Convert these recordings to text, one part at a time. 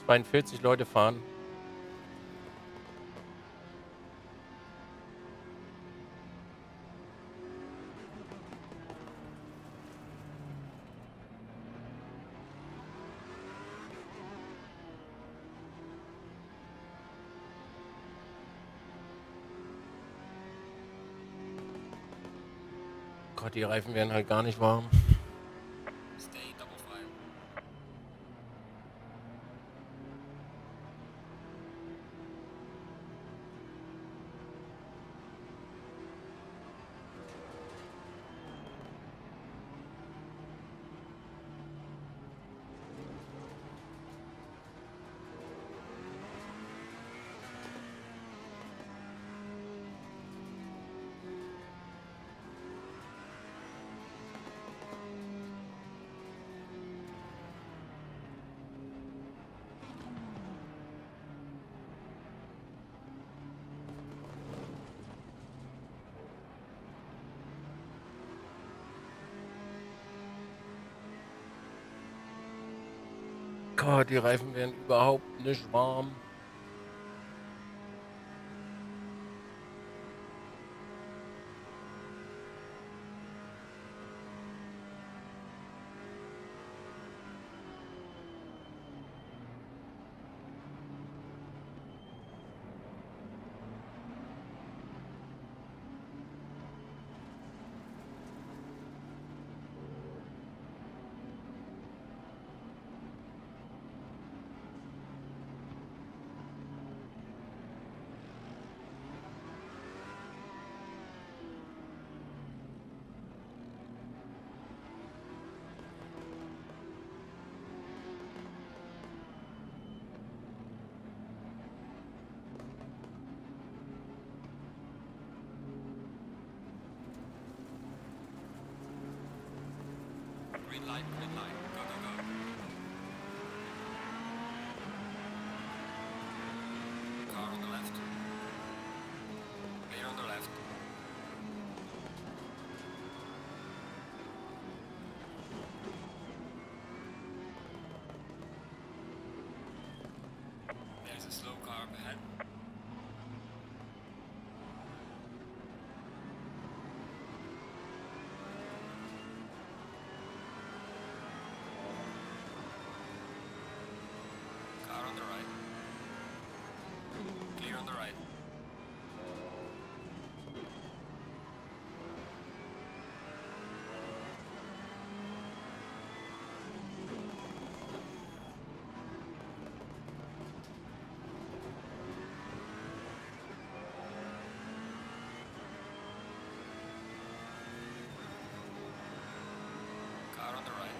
42 Leute fahren. Gott, die Reifen werden halt gar nicht warm. Stay double file. Gott, die Reifen werden überhaupt nicht warm. Green light, green light. Go, go, go. Car on the left. Clear on the left. There's a slow car up ahead. Car on the right. Clear on the right. Car on the right.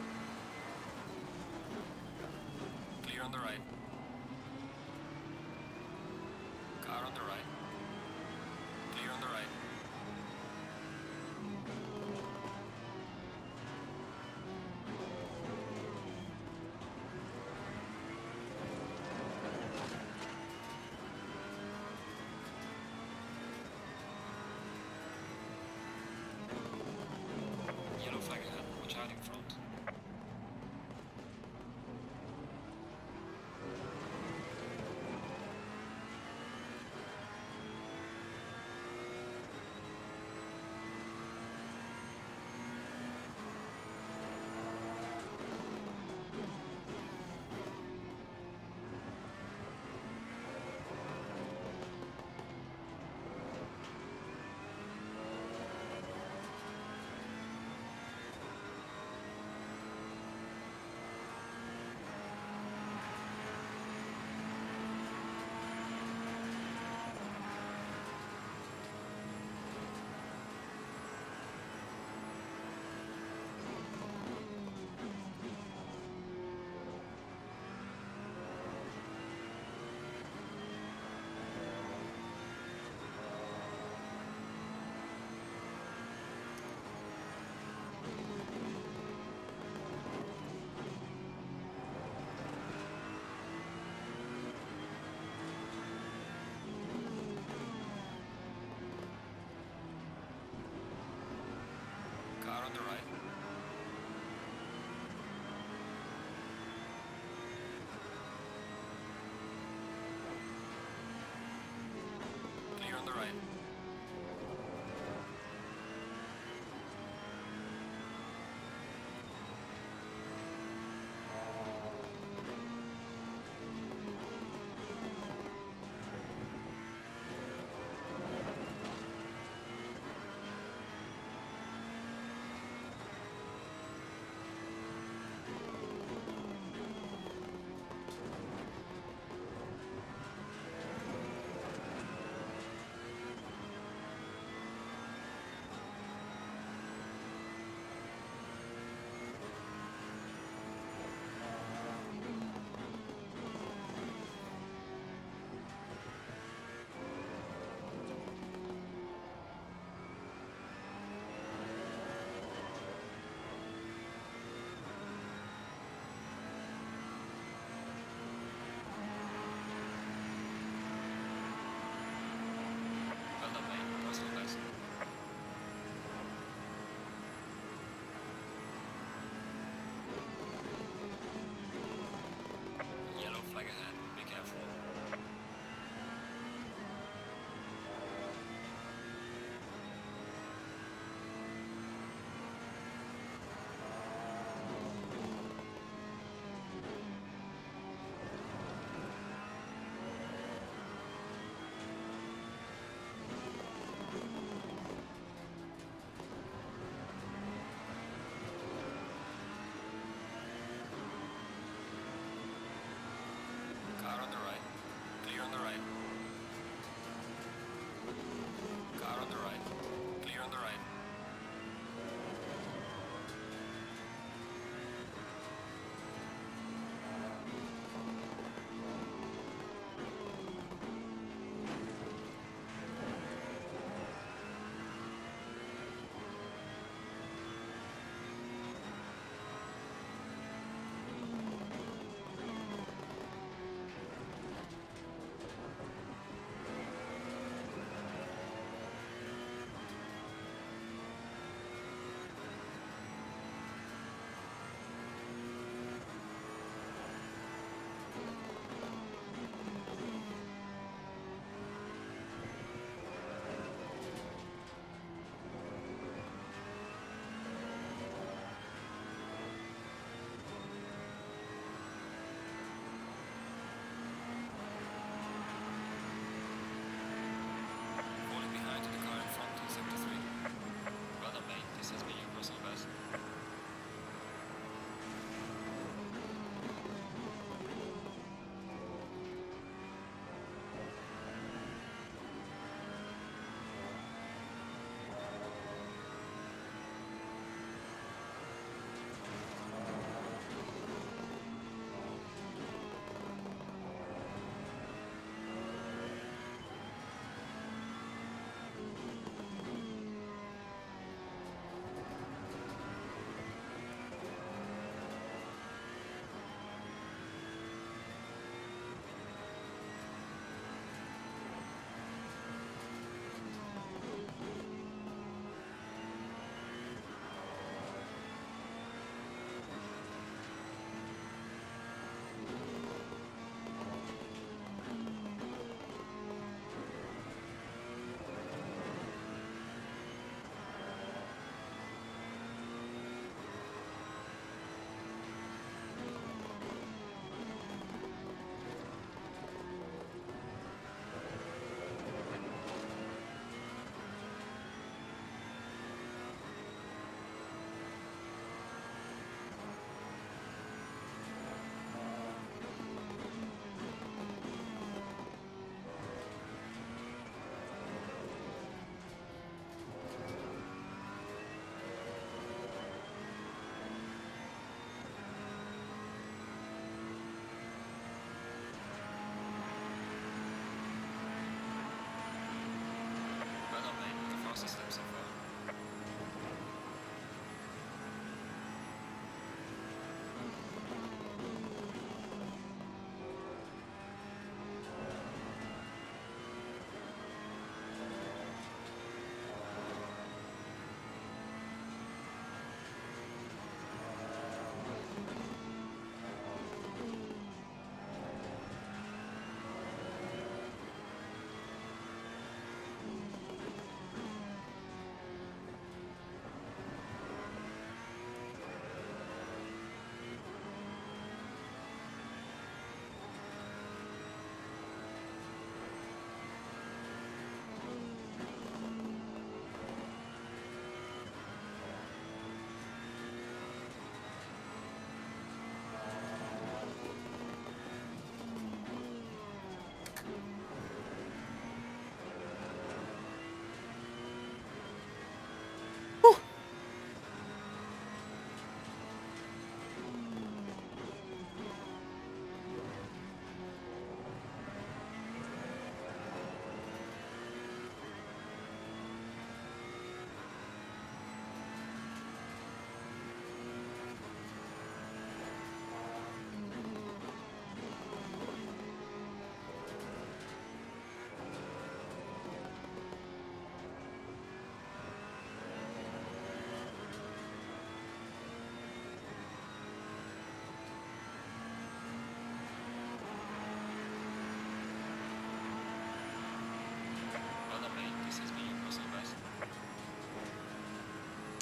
Clear on the right. Car on the right. Clear on the right. Yellow flag ahead. Watch out in front.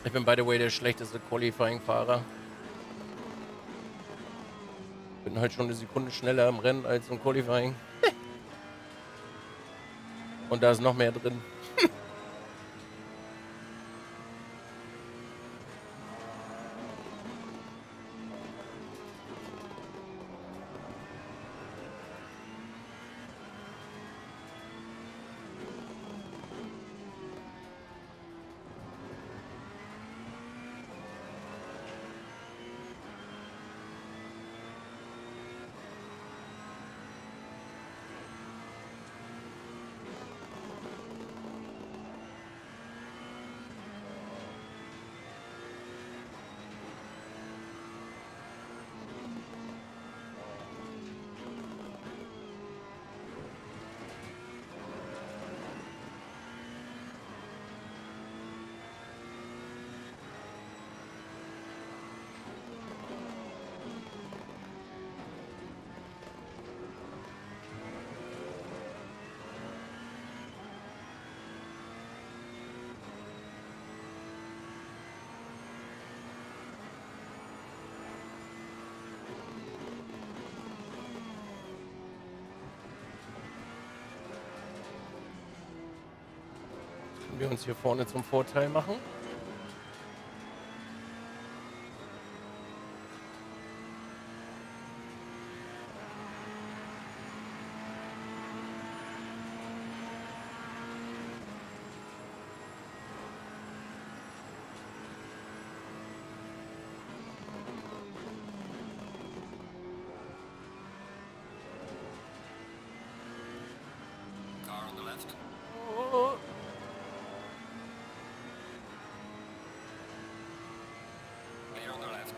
Ich bin, by the way, der schlechteste Qualifying-Fahrer. Bin halt schon eine Sekunde schneller im Rennen als im Qualifying. Und da ist noch mehr drin. Wir uns hier vorne zum Vorteil machen. Car on the left. Oh. Clear on the left.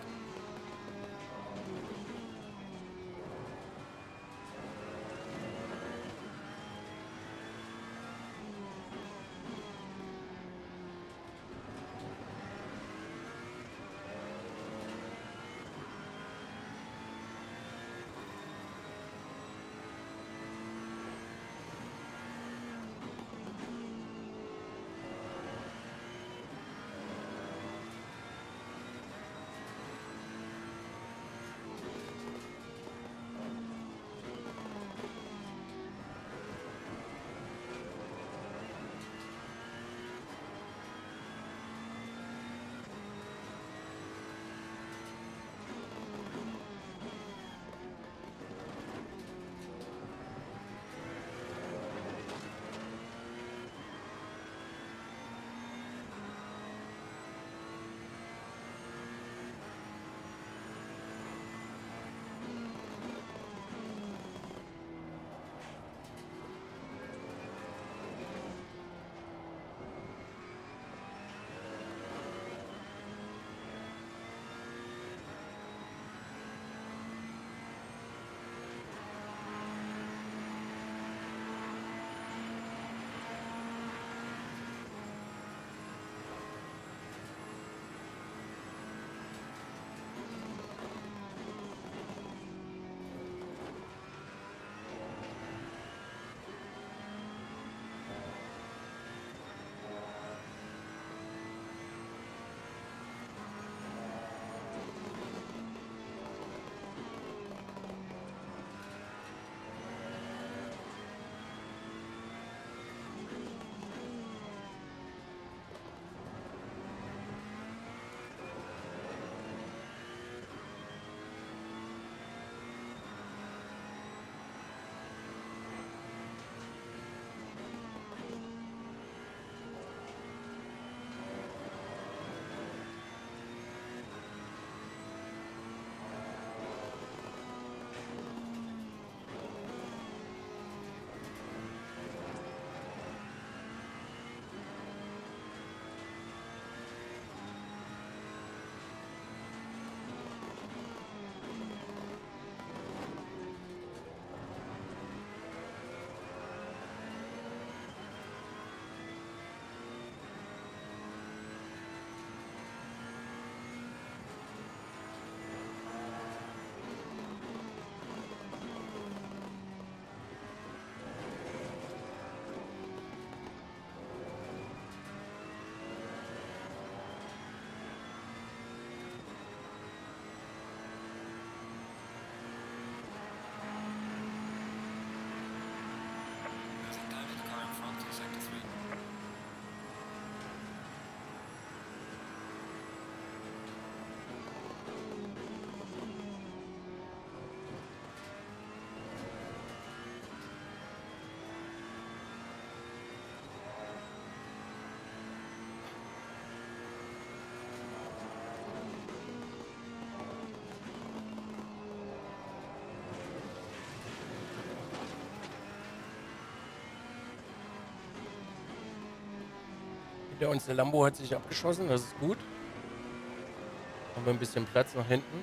Hinter uns der Lambo hat sich abgeschossen, das ist gut. Haben wir ein bisschen Platz nach hinten.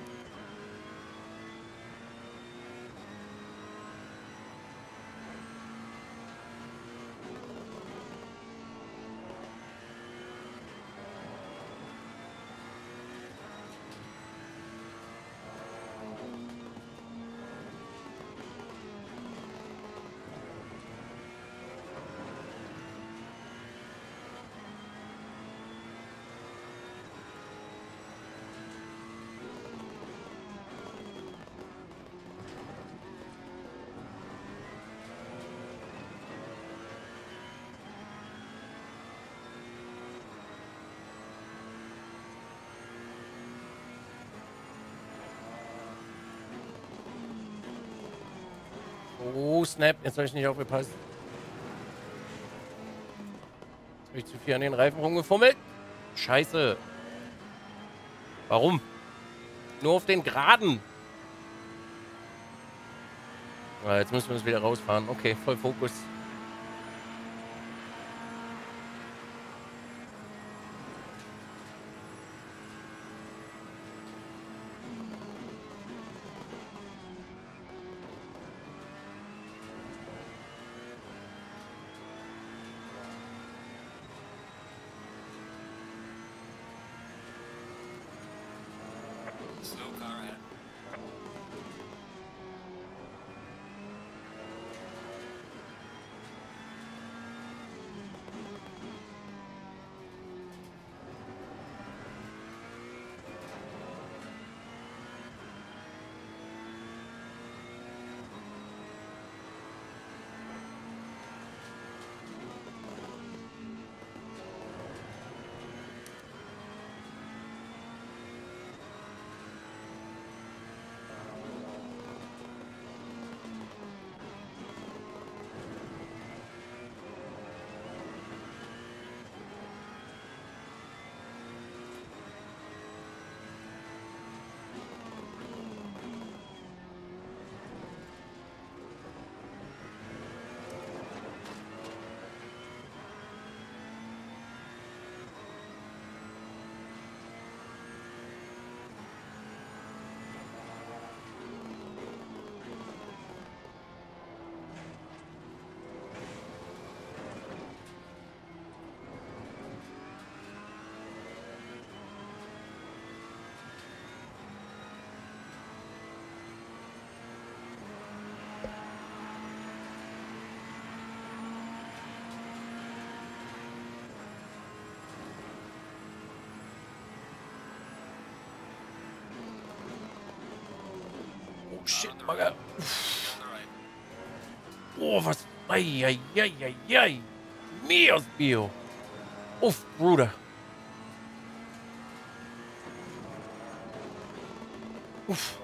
Oh, Snap, jetzt habe ich nicht aufgepasst. Jetzt habe ich zu viel an den Reifen rumgefummelt. Scheiße. Warum? Nur auf den Geraden. Ah, jetzt müssen wir uns wieder rausfahren. Okay, voll Fokus. Slow car ahead. Oh shit, Bagger. Stay on the right. Oh, was? Eieieiei. Mios Bio. Uff, Bruder. Uff.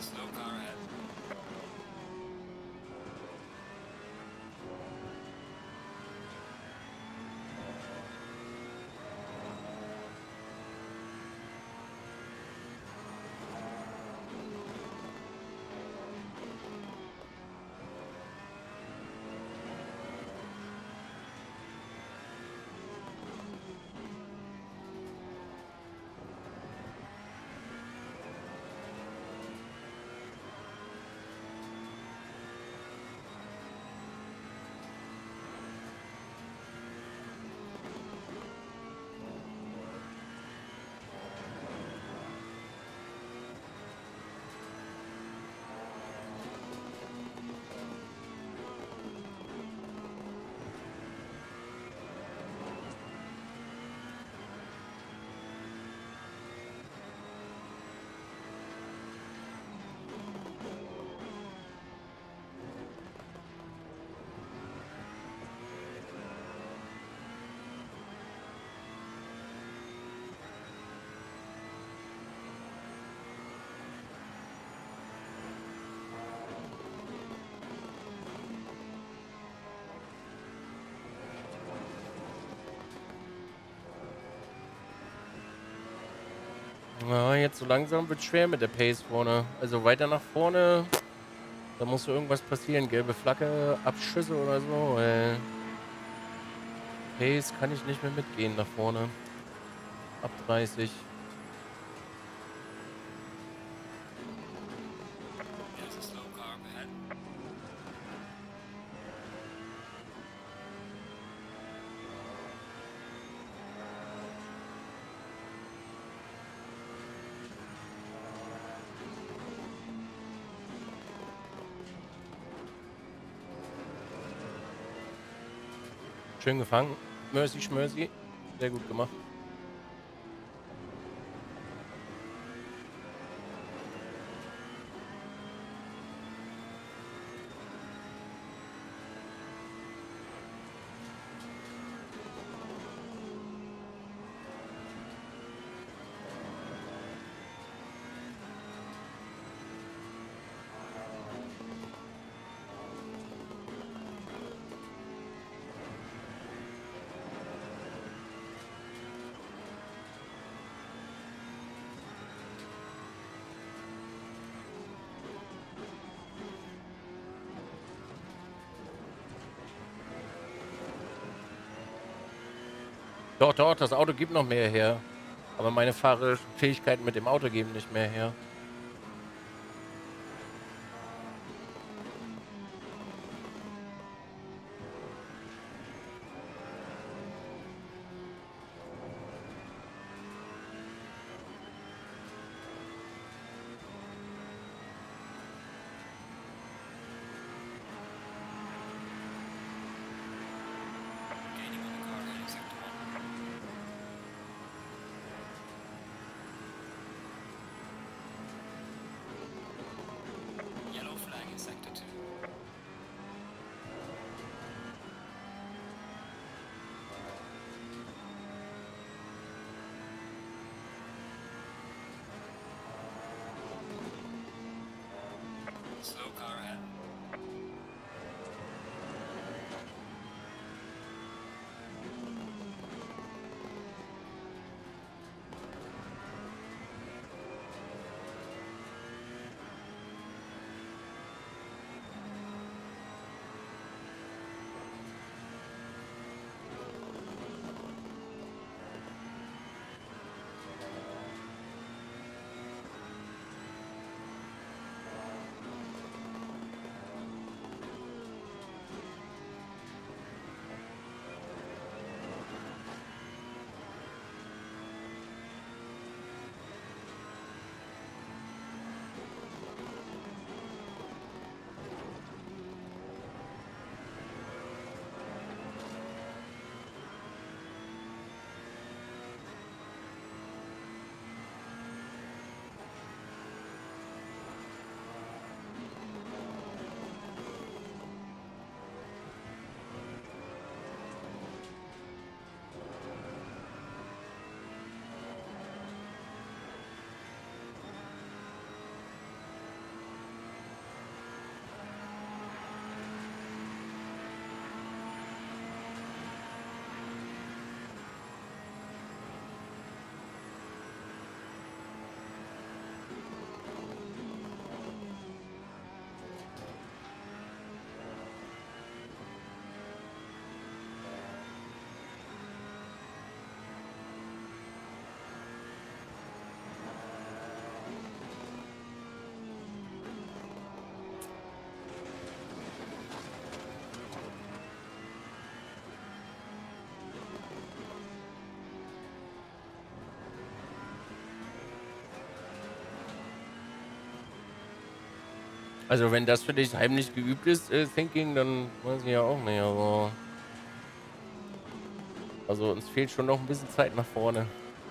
Slow car ahead. Ja, jetzt so langsam wird schwer mit der Pace vorne. Also weiter nach vorne, da muss so irgendwas passieren. Gelbe Flagge, Abschüsse oder so. Pace kann ich nicht mehr mitgehen nach vorne. Ab 30. There's a slow car up ahead. Schön gefangen. Mercy, Schmercy. Sehr gut gemacht. Doch, doch, das Auto gibt noch mehr her. Aber meine Fahrfähigkeiten mit dem Auto geben nicht mehr her. Gaining on the car heading sector 1. Yellow flag in sector 2. Slow car ahead. Also wenn das für dich heimlich geübt ist, Thinking, dann weiß ich ja auch nicht. Also uns fehlt schon noch ein bisschen Zeit nach vorne.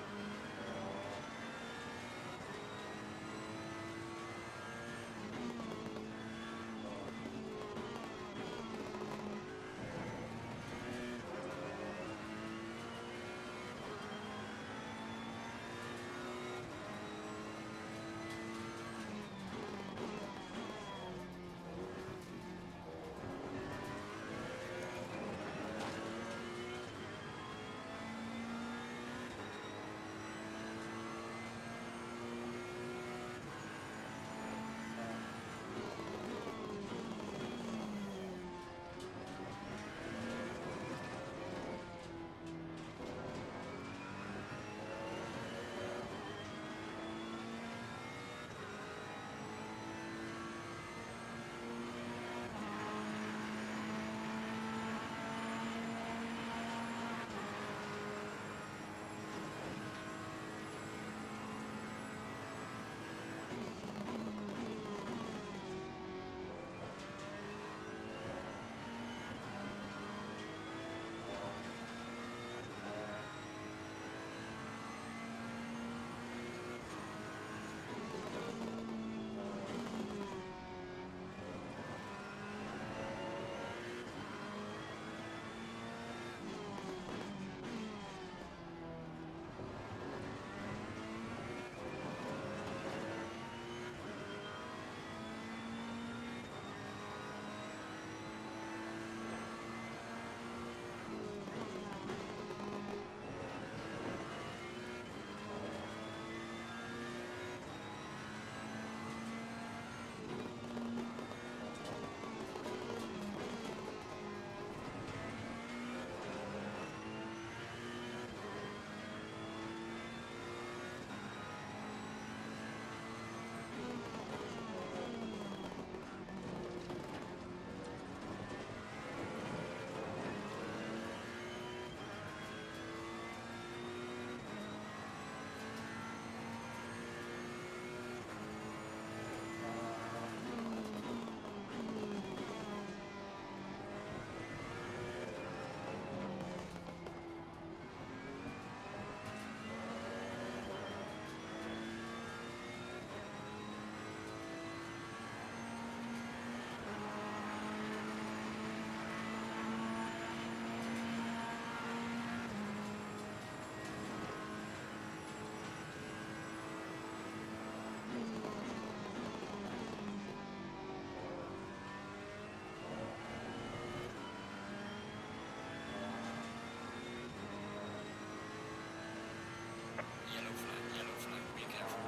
Yellow flag, be careful.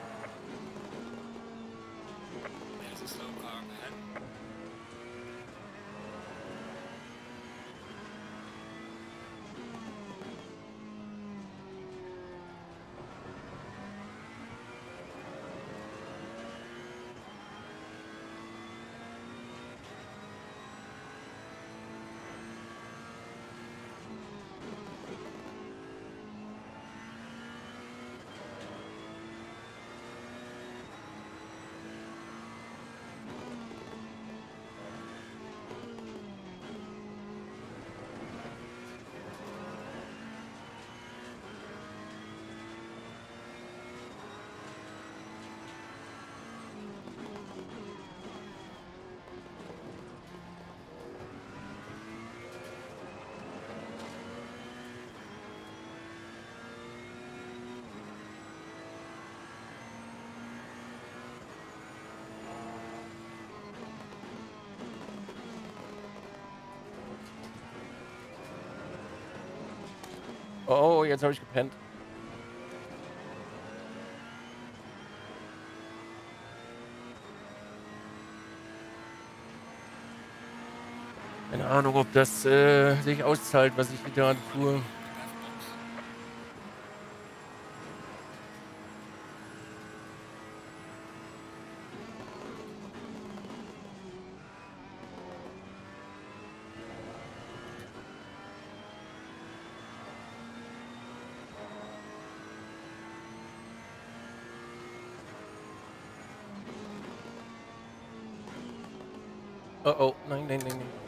There's a slow car ahead. Oh, jetzt habe ich gepennt. Keine Ahnung, ob das sich auszahlt, was ich hier gerade tue. Oh, oh, nein, nein, nein, nein.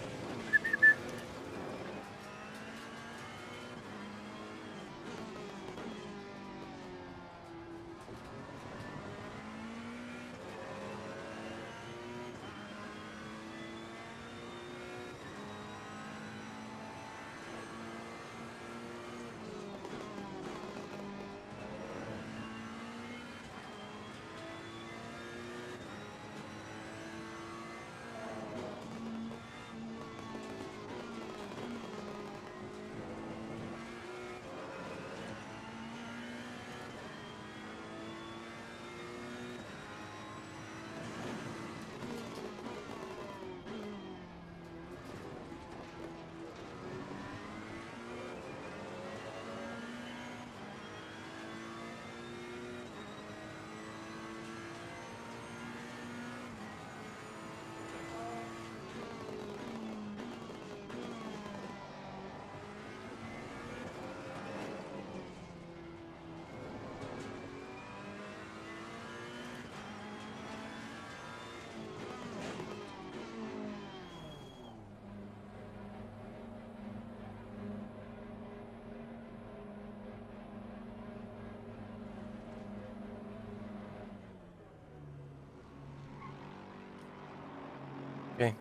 Okay.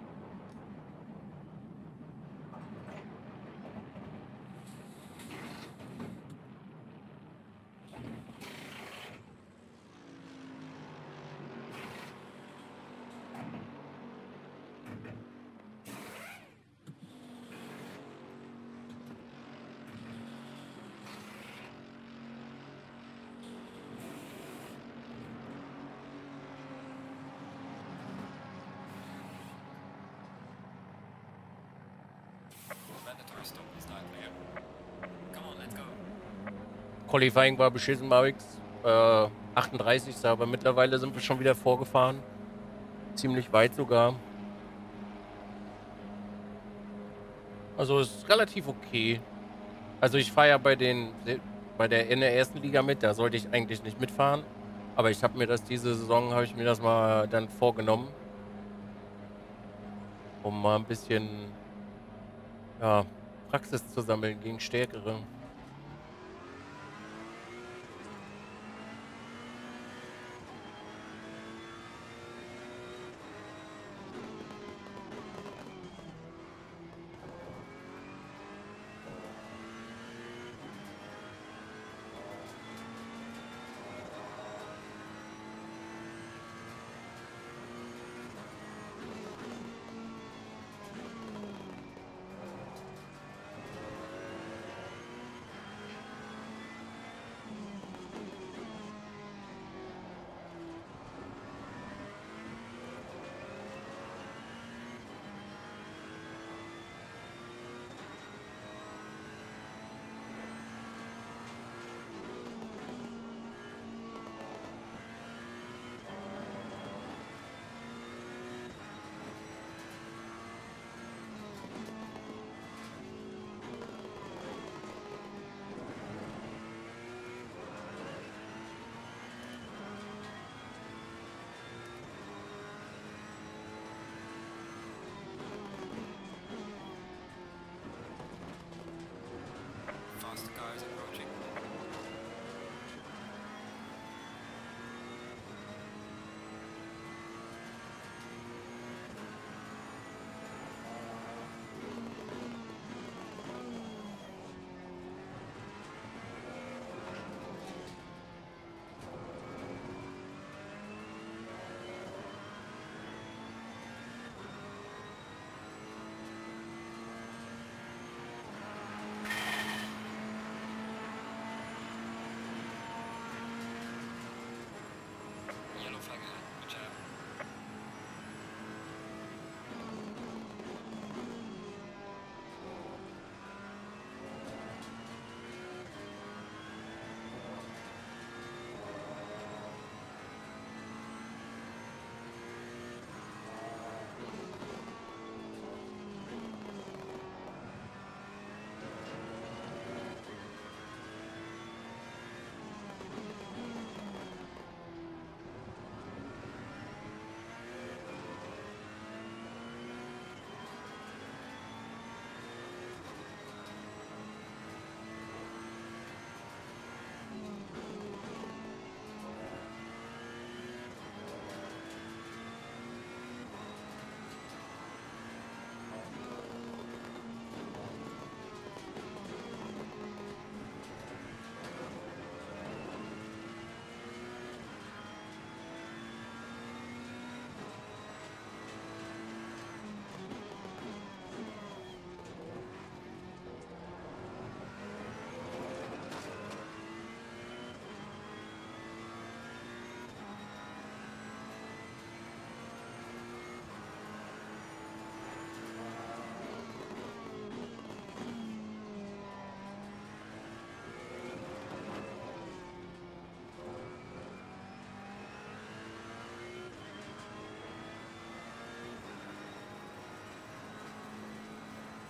Mandatory stop is not clear. Come on, let's go. Qualifying war beschissen, Marix. 38. Aber mittlerweile sind wir schon wieder vorgefahren. Ziemlich weit sogar. Also ist relativ okay. Also ich fahre ja bei in der ersten Liga mit, da sollte ich eigentlich nicht mitfahren. Aber ich habe mir das diese Saison, habe ich mir das mal dann vorgenommen. Um mal ein bisschen, ja, Praxis zu sammeln gegen Stärkere. Fast car is approaching.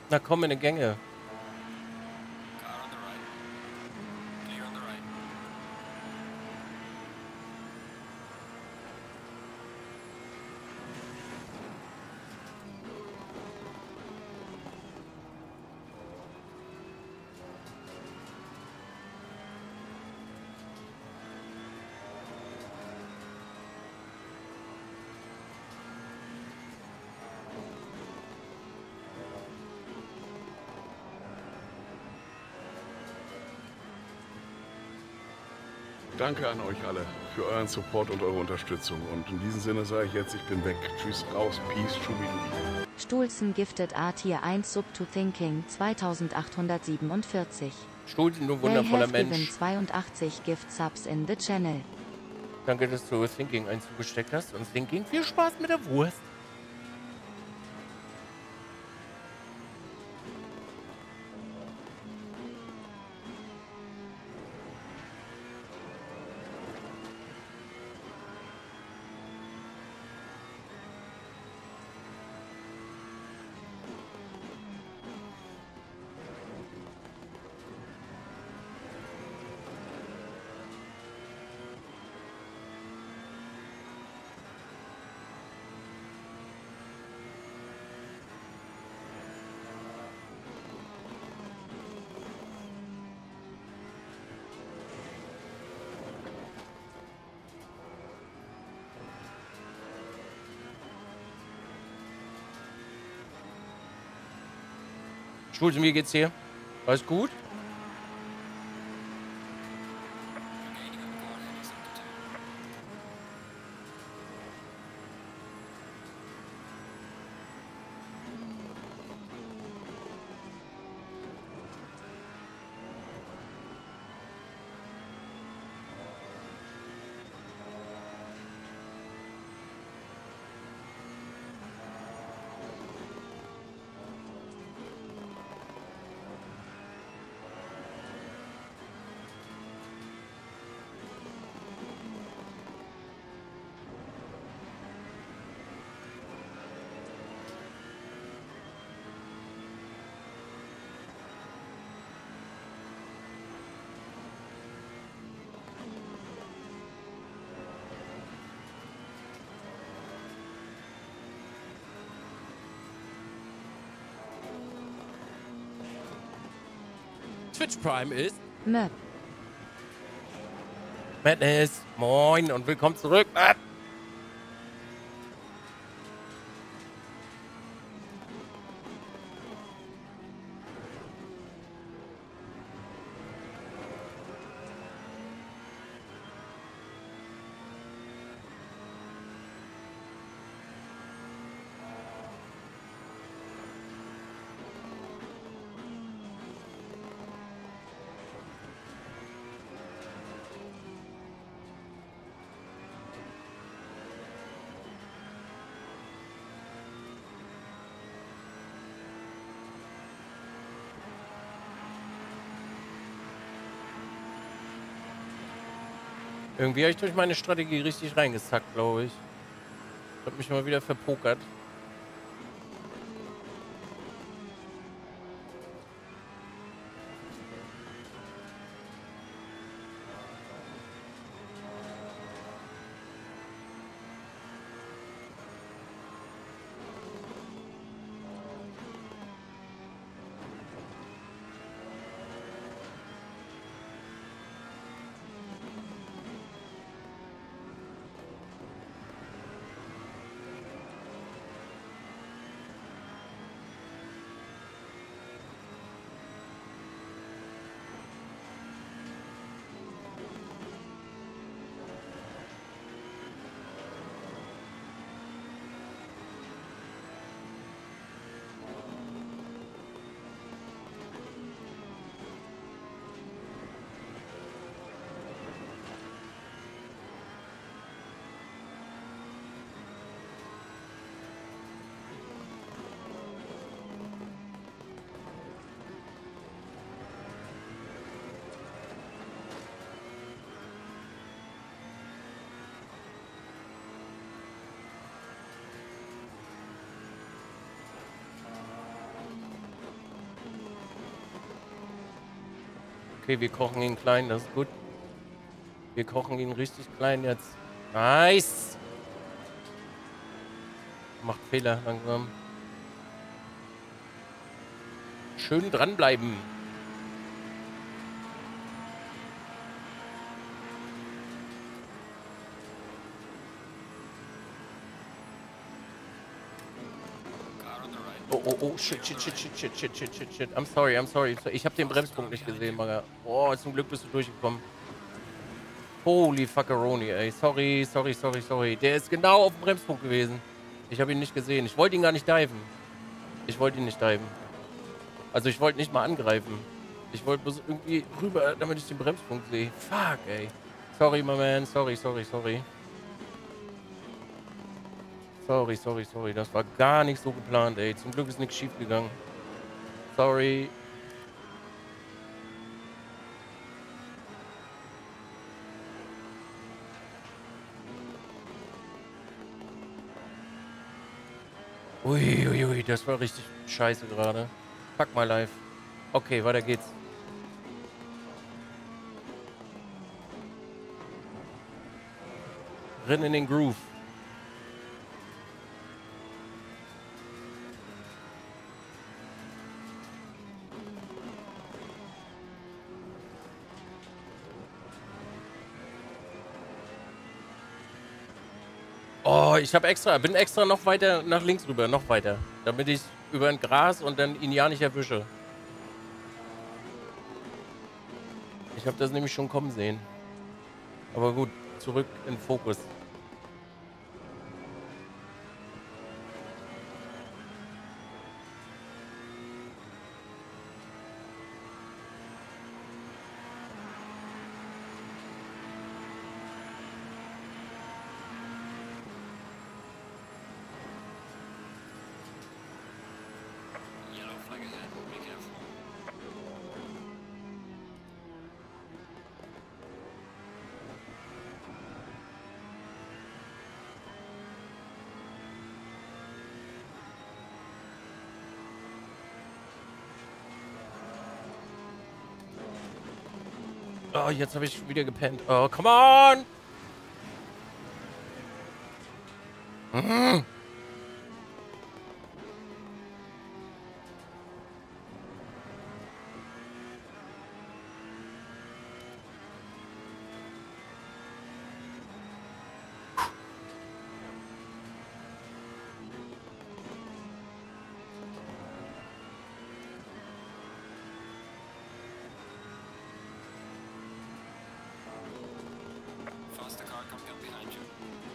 Na komm in die Gänge. Car on the right. Clear on the right. Danke an euch alle für euren Support und eure Unterstützung. Und in diesem Sinne sage ich jetzt, ich bin weg. Tschüss, raus, peace, schubidubi. Stulzen gifted A Tier 1 Sub to Thinking 2847. Stulzen, du They wundervoller have given Mensch. 82 Gift Subs in the channel. Danke, dass du Thinking einzugesteckt hast. Und Thinking, viel Spaß mit der Wurst. Stulzen, wie geht's dir? Alles gut? Regaining on board heading sector 2. Twitch Prime ist Möp. Madness. Moin und willkommen zurück. Irgendwie habe ich durch meine Strategie richtig reingesackt, glaube ich. Ich habe mich mal wieder verpokert. Okay, wir kochen ihn klein, das ist gut. Wir kochen ihn richtig klein jetzt. Nice! Macht Fehler langsam. Schön dranbleiben. Car on the right. Oh, oh, oh, shit. I'm sorry. Ich habe den Bremspunkt nicht gesehen, Maga. Oh, zum Glück bist du durchgekommen. Holy fuckeroni, ey. Sorry. Der ist genau auf dem Bremspunkt gewesen. Ich habe ihn nicht gesehen. Ich wollte ihn gar nicht diven. Also ich wollte nicht mal angreifen. Ich wollte bloß irgendwie rüber, damit ich den Bremspunkt sehe. Fuck, ey. Sorry, my man. Sorry. Sorry. Das war gar nicht so geplant, ey. Zum Glück ist nichts schief gegangen. Sorry. Ui, das war richtig scheiße gerade. Fuck my life. Okay, weiter geht's. Renn in den Groove. Oh, bin extra noch weiter nach links rüber, noch weiter. Damit ich über ein Gras und dann ihn ja nicht erwische. Ich habe das nämlich schon kommen sehen. Aber gut, zurück in Fokus. Yellow flag ahead. Be careful. Oh, jetzt habe ich wieder gepennt. Oh, come on! Mhm. Faster car coming up behind you.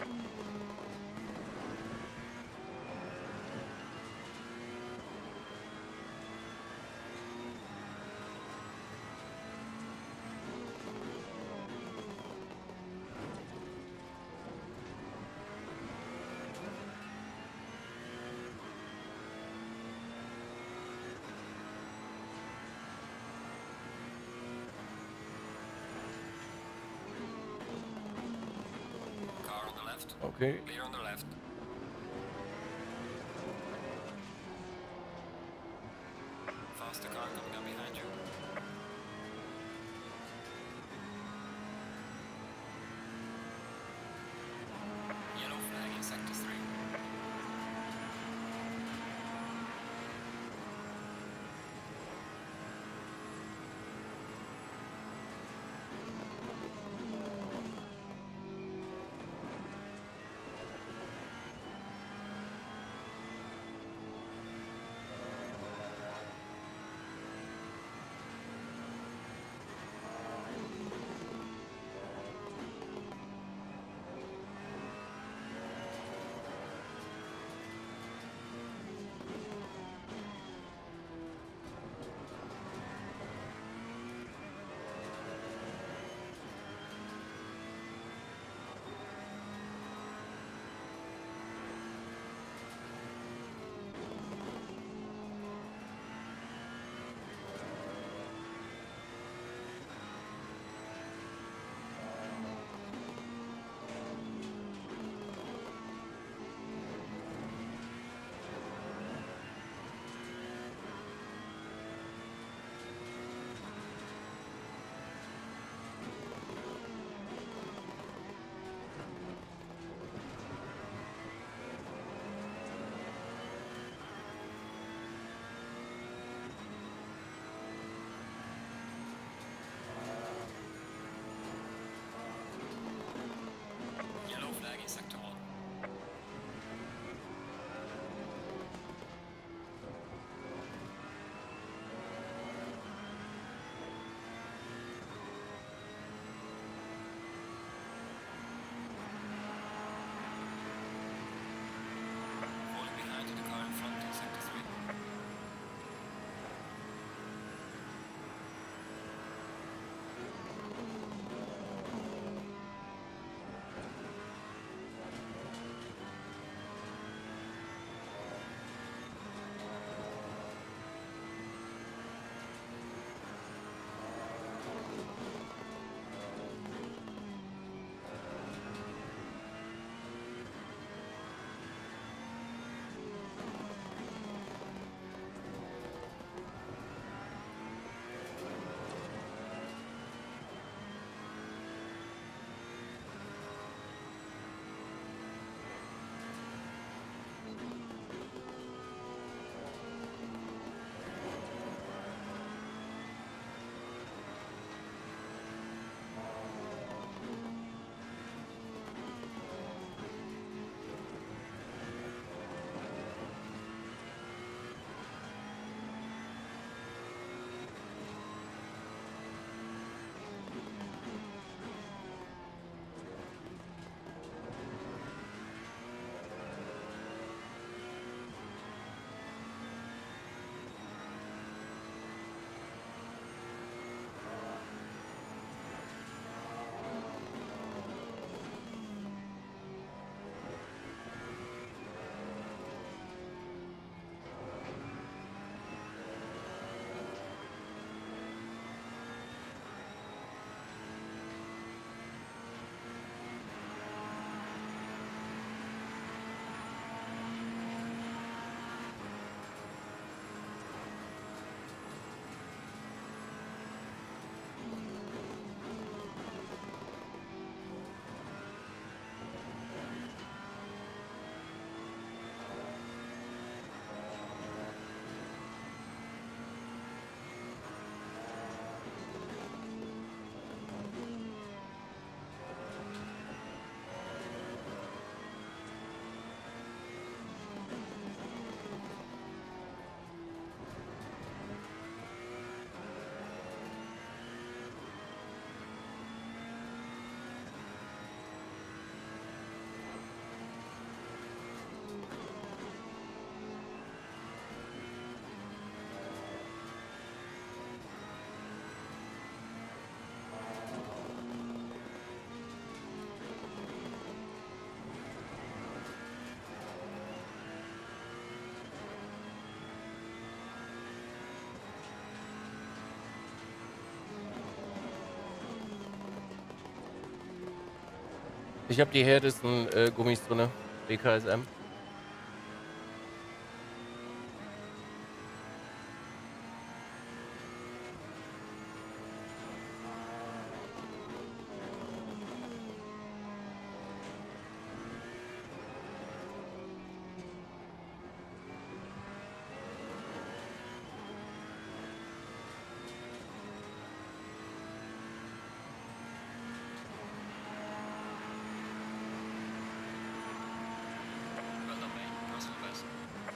Car on the left. Okay. Clear on the left. Faster car coming up behind you. Yellow flag in sector 3. Ich habe die härtesten Gummis drin, BKSM. Well done, mate. Personal best.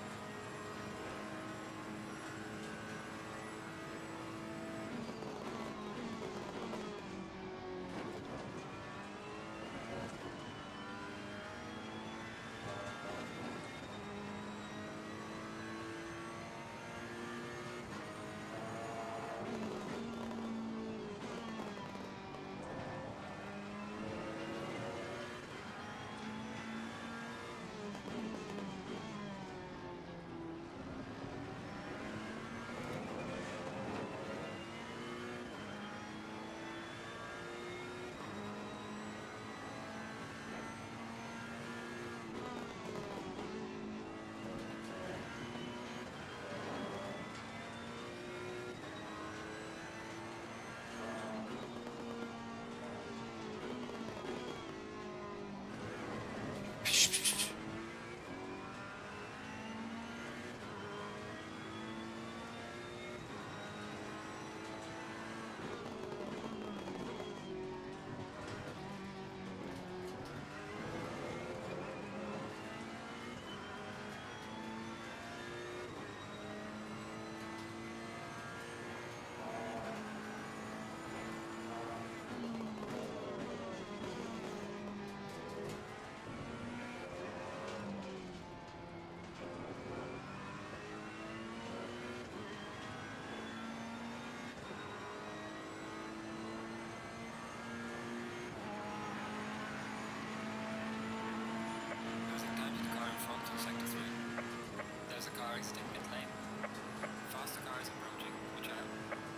There's a damaged car in front of sector 3. There's a car exiting mid lane. Faster car is approaching. Watch out.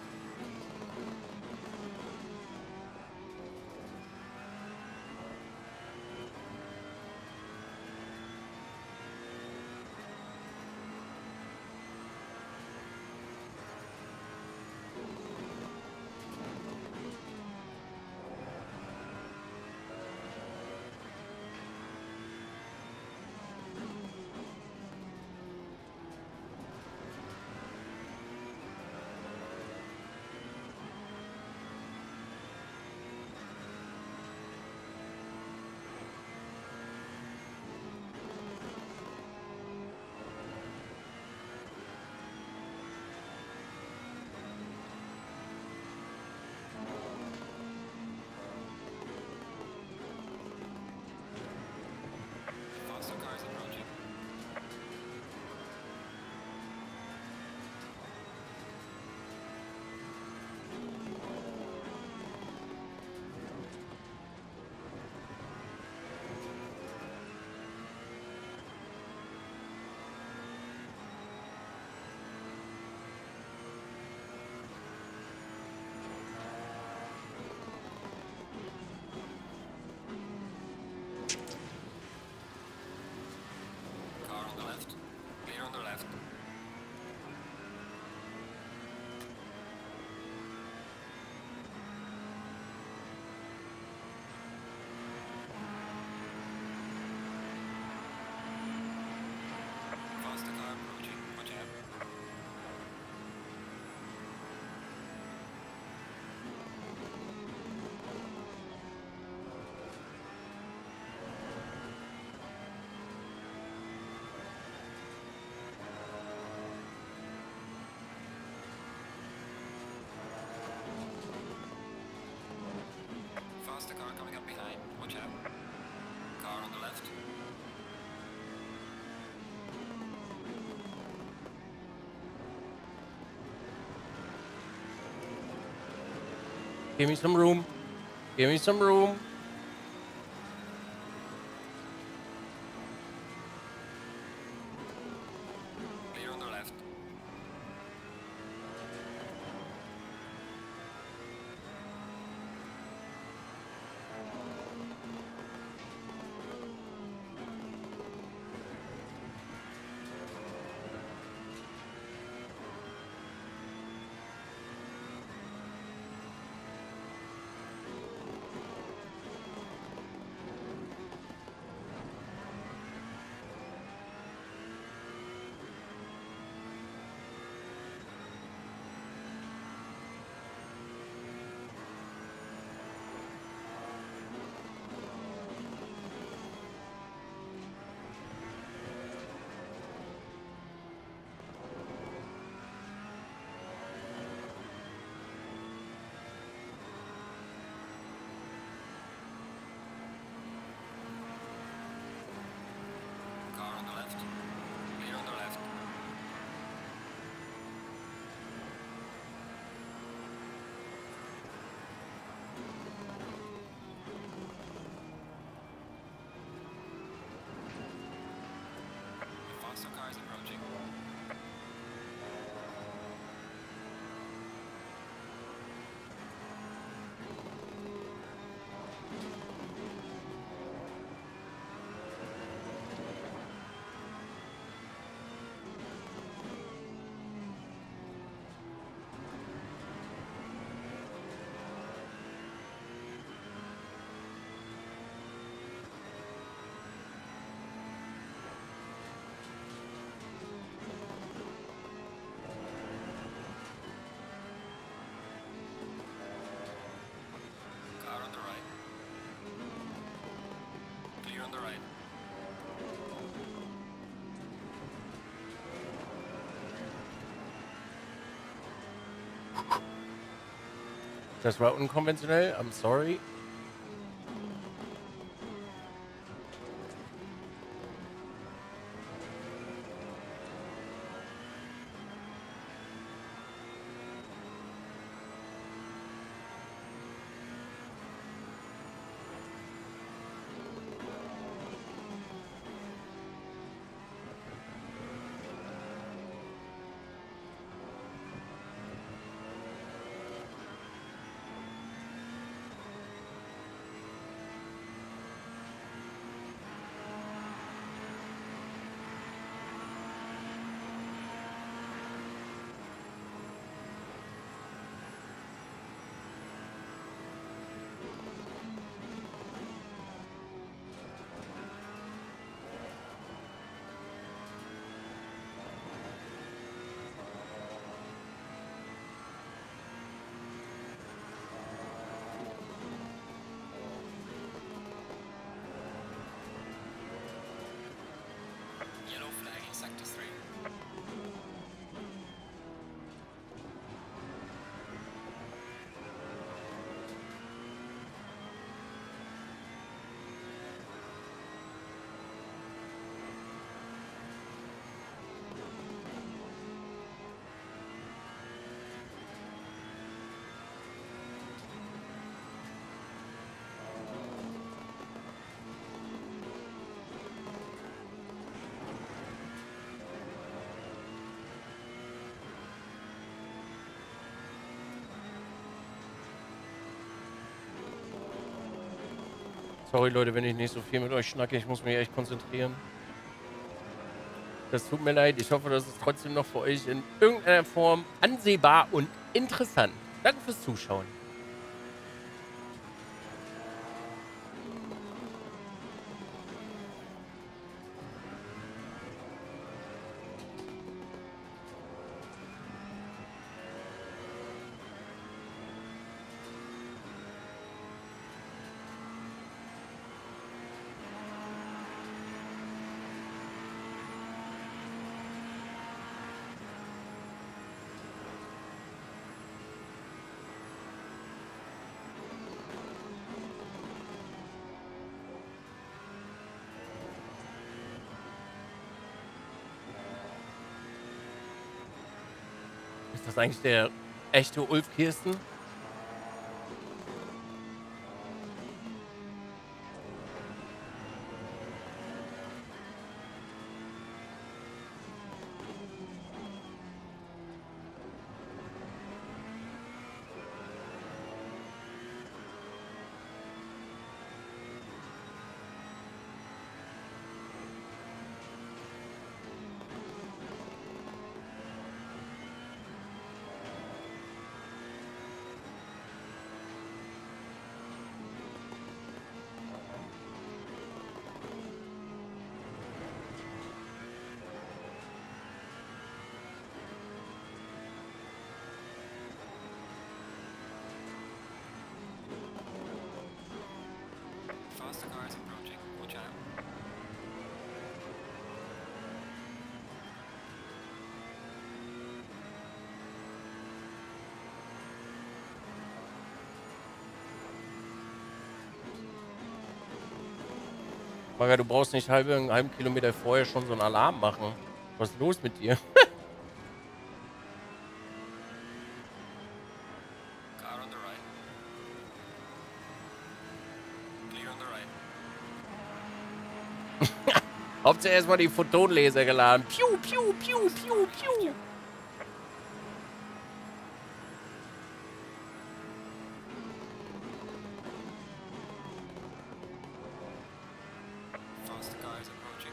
Faster car is approaching. Car on the left. Clear on the left. Faster car approaching. Watch out. Faster car coming up behind. Watch out. Car on the left. Give me some room. Give me some room. Clear on the left. Das war unkonventionell. I'm sorry. Yellow flag in sector 3. Sorry Leute, wenn ich nicht so viel mit euch schnacke. Ich muss mich echt konzentrieren. Das tut mir leid. Ich hoffe, das ist trotzdem noch für euch in irgendeiner Form ansehbar und interessant. Danke fürs Zuschauen. Ist das eigentlich der echte Ulf Kirsten? Faster cars approaching. Watch out. Maga, du brauchst nicht einen halben Kilometer vorher schon so einen Alarm machen. Was ist los mit dir? Car on the right. Clear on the right. Hauptsache erstmal die Photonlaser geladen. Piu, piu, piu, piu, piu. Faster cars approaching.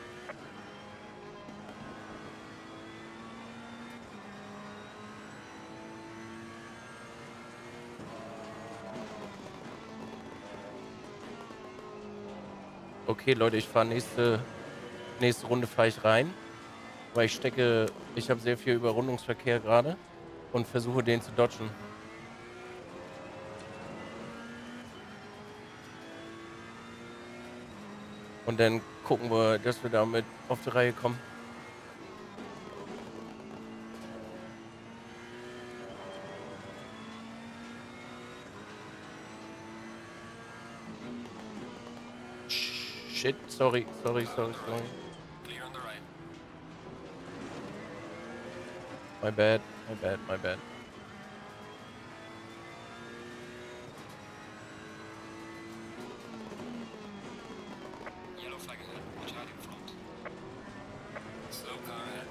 Okay, Leute, ich fahre nächste Runde fahre ich rein. Weil ich habe sehr viel Überrundungsverkehr gerade und versuche den zu dodgen. Und dann gucken wir, dass wir damit auf die Reihe kommen. shit. Sorry. Clear on the right. My bad. Yellow flag ahead. Watch out in front. Slow car ahead.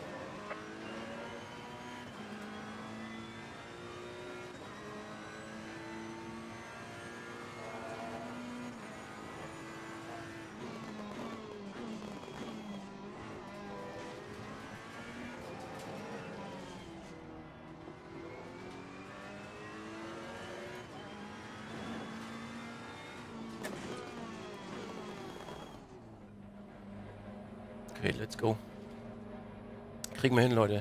Okay, let's go. Kriegen wir hin, Leute.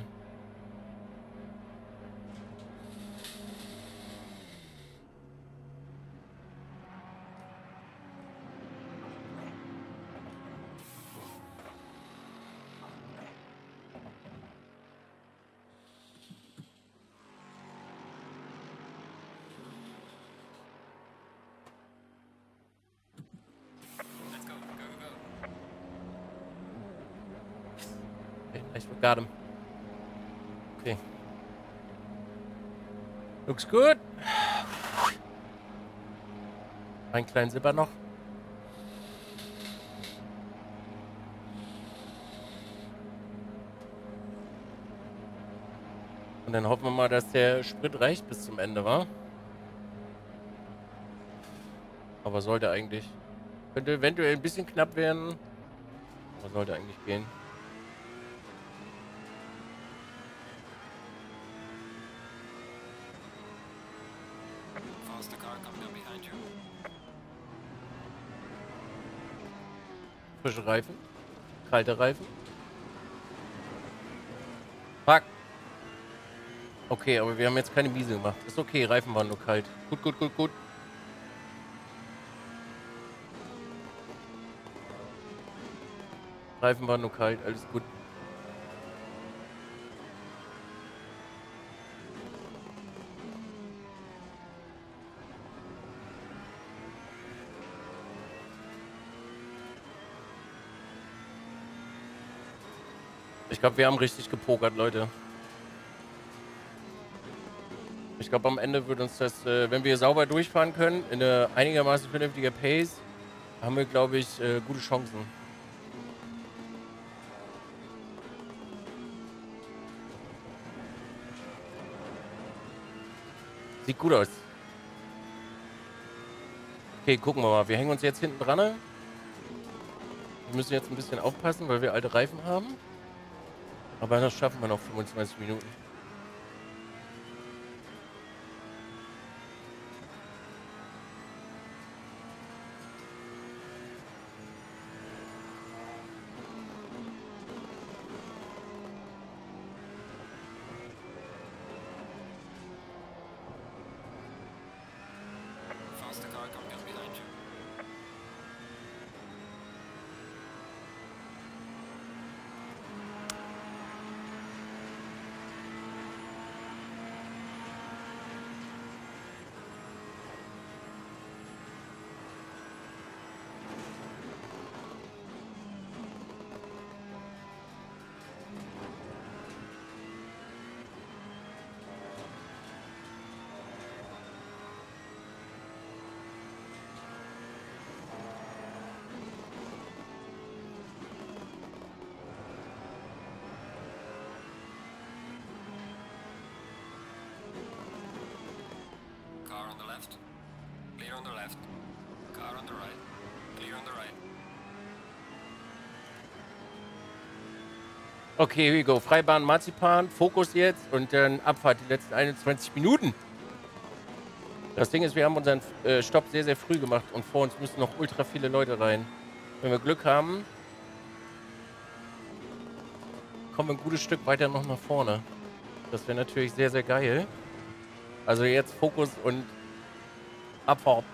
Let's go. Go. Okay, nice, we got him. Okay. Looks good. Einen kleinen Zipper noch. Und dann hoffen wir mal, dass der Sprit reicht bis zum Ende, wa? Aber sollte eigentlich. Könnte eventuell ein bisschen knapp werden. Aber sollte eigentlich gehen. Faster car coming up behind you. Frische Reifen. Kalte Reifen. Fuck. Okay, aber wir haben jetzt keine Wiese gemacht. Ist okay, Reifen waren nur kalt. Gut. Reifen waren nur kalt, alles gut. Ich glaube, wir haben richtig gepokert, Leute. Ich glaube, am Ende wird uns das, wenn wir sauber durchfahren können, in eine einigermaßen vernünftiger Pace, haben wir, glaube ich, gute Chancen. Sieht gut aus. Okay, gucken wir mal. Wir hängen uns jetzt hinten dran. Wir müssen jetzt ein bisschen aufpassen, weil wir alte Reifen haben. Aber das schaffen wir noch 25 Minuten. Faster car coming up behind you. Car on the left. Clear on the left. Car on the right. Clear on the right. Okay, here we go. Freibahn, Marzipan, Fokus jetzt und dann Abfahrt die letzten 21 Minuten. Das Ding ist, wir haben unseren Stopp sehr, sehr früh gemacht und vor uns müssen noch ultra viele Leute rein. Wenn wir Glück haben, kommen wir ein gutes Stück weiter noch nach vorne. Das wäre natürlich sehr, sehr geil. Also jetzt Fokus und Abfahrt.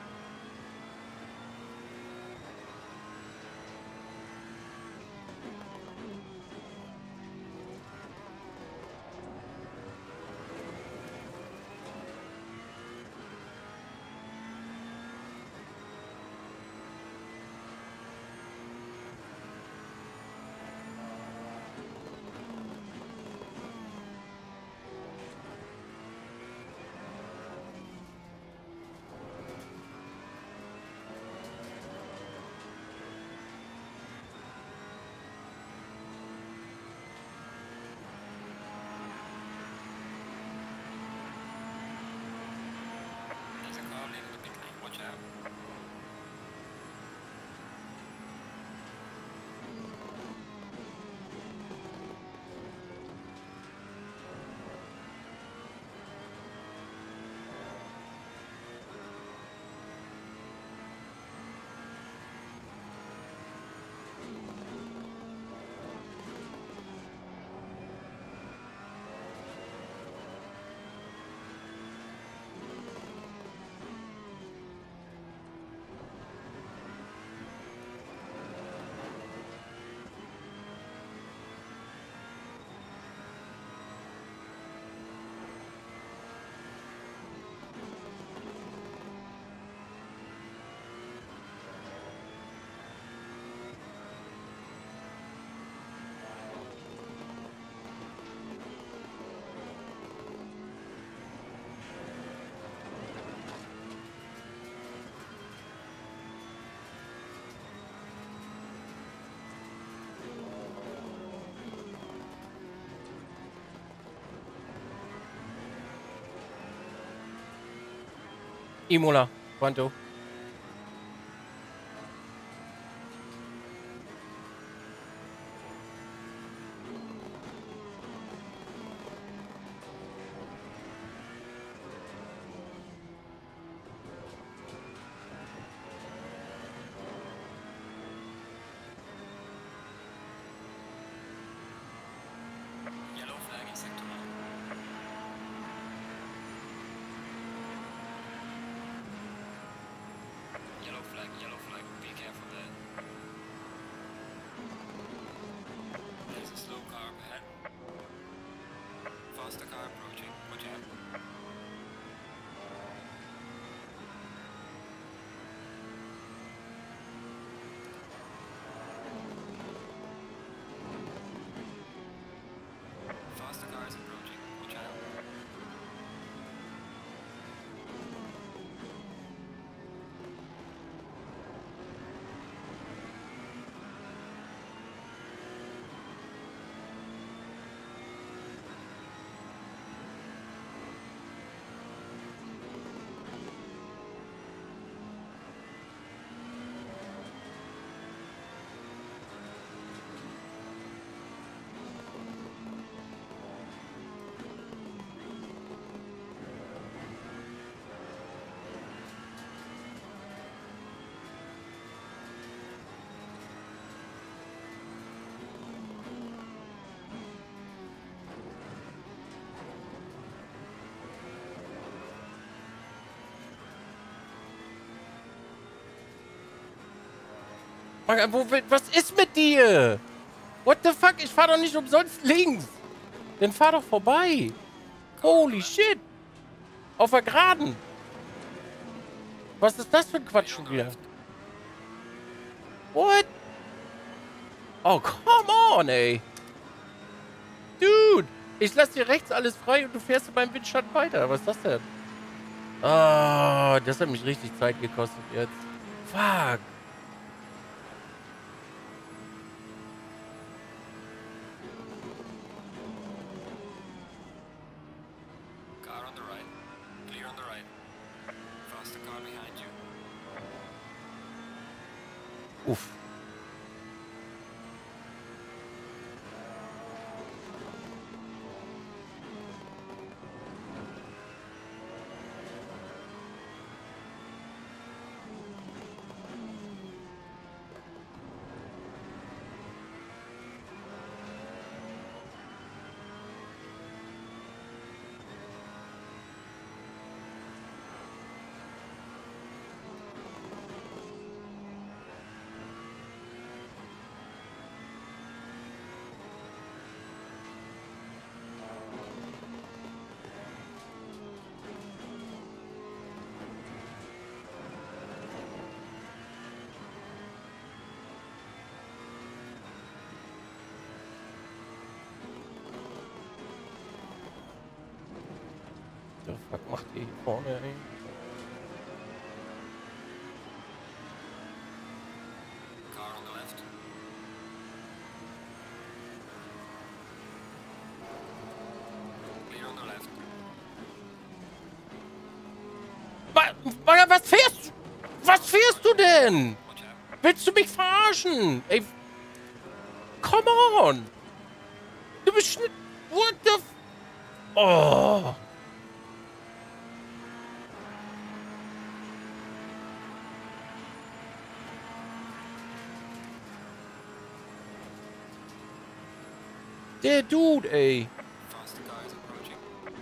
Imola, quanto? Yellow flag in sector 9. Yellow flag, be careful there. There's a slow car up ahead. Faster car approaching, watch out. Faster car is approaching, watch out. Was ist mit dir? What the fuck? Ich fahr doch nicht umsonst links. Dann fahr doch vorbei. Holy shit. Auf der Geraden. Was ist das für ein Quatsch schon wieder? What? Oh, come on, ey. Dude. Ich lass dir rechts alles frei und du fährst beim Windschatten weiter. Was ist das denn? Ah, das hat mich richtig Zeit gekostet jetzt. Fuck. Car on the right. Clear on the right. Faster car behind you. Uff. Was macht ihr hier vorne, ey? Car on the left. Clear on the left. Was fährst du? Was fährst du denn? Watch out. Willst du mich verarschen? Ey, come on. Du bist schnitt. What the f... Oh. Der Dude, ey. Faster car is approaching.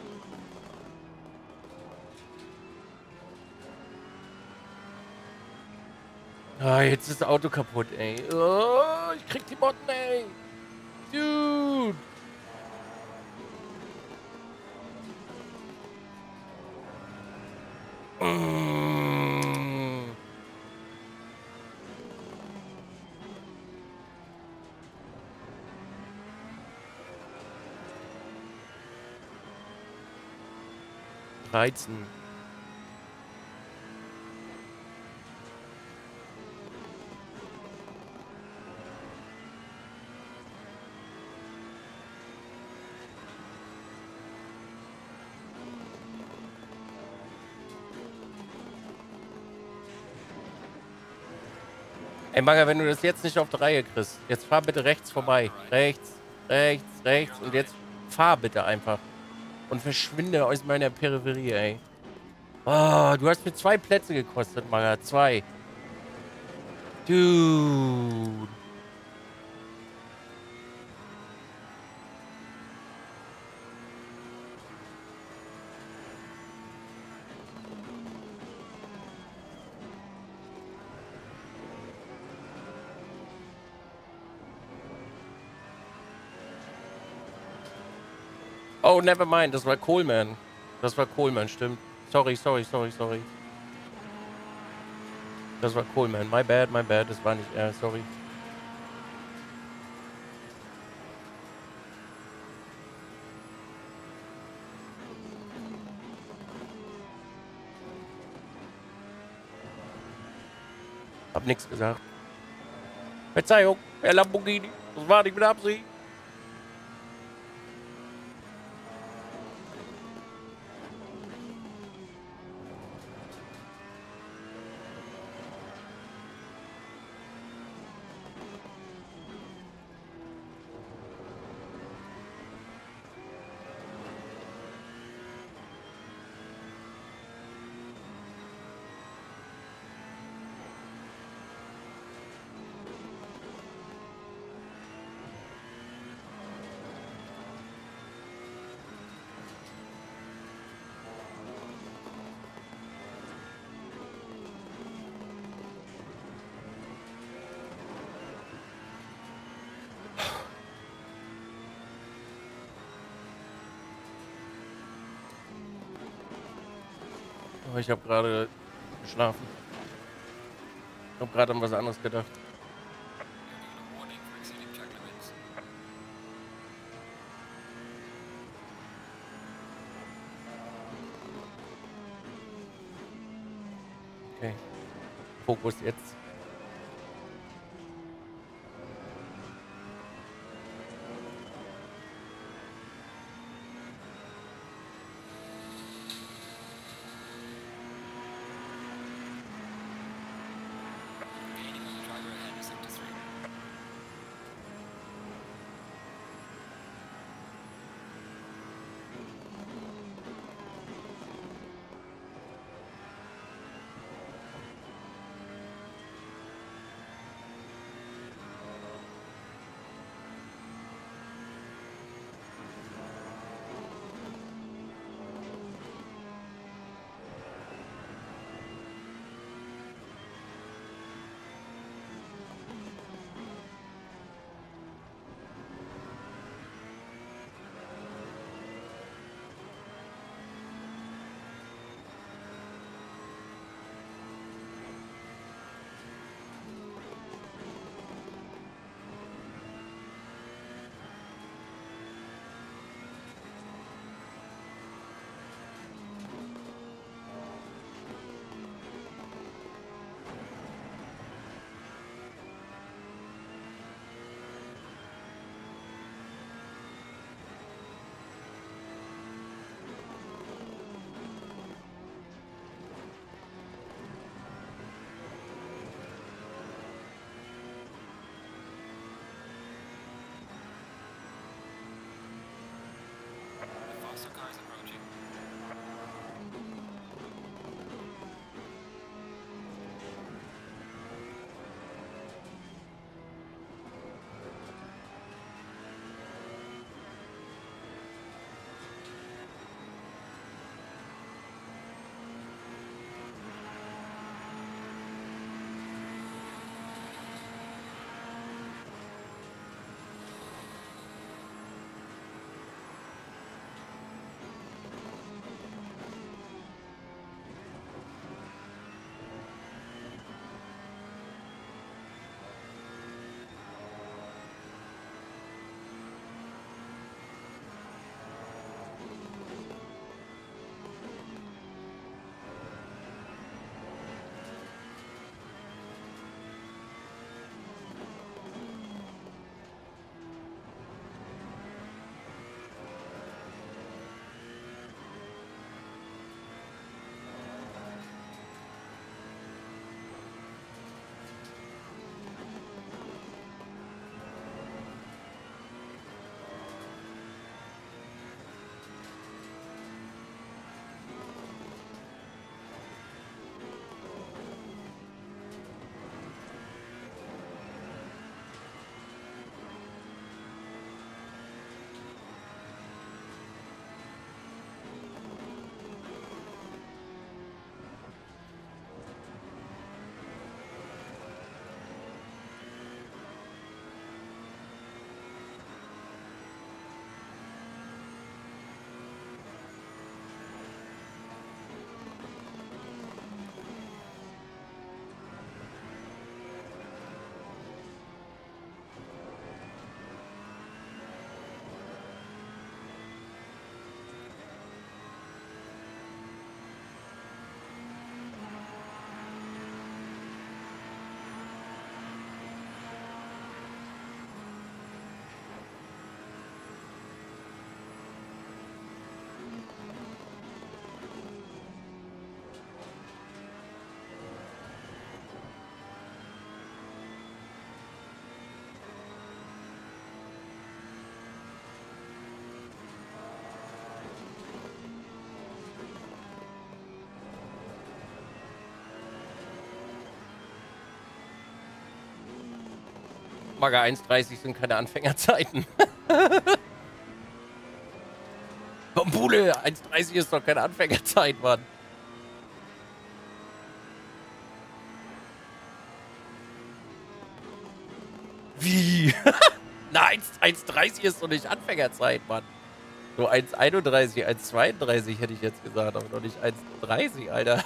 Ah, jetzt ist das Auto kaputt, ey. Oh, ich krieg die Motten, ey. Dude. Mm. Reizen. Ey, Maga, wenn du das jetzt nicht auf die Reihe kriegst, jetzt fahr bitte rechts vorbei. Rechts, rechts, rechts und jetzt fahr bitte einfach. Und verschwinde aus meiner Peripherie, ey. Oh, du hast mir 2 Plätze gekostet, Maga. 2. Dude. Oh, never mind, das war Coleman. Das war Coleman, stimmt. Sorry. Das war Coleman. My bad, das war nicht er, sorry. Hab nichts gesagt. Verzeihung, Herr Lamborghini. Das war nicht mit Absicht. Oh, ich habe gerade geschlafen. Ich habe gerade an was anderes gedacht. Warning for exceeding track limits. Okay. Fokus jetzt. Gaining on the driver ahead in sector 3. The faster car is approaching. Maga 1,30 sind keine Anfängerzeiten. Bambule, 1,30 ist doch keine Anfängerzeit, Mann. Wie? Na, 1,30 ist doch nicht Anfängerzeit, Mann. So 1,31, 1,32 hätte ich jetzt gesagt, aber doch nicht 1,30, Alter.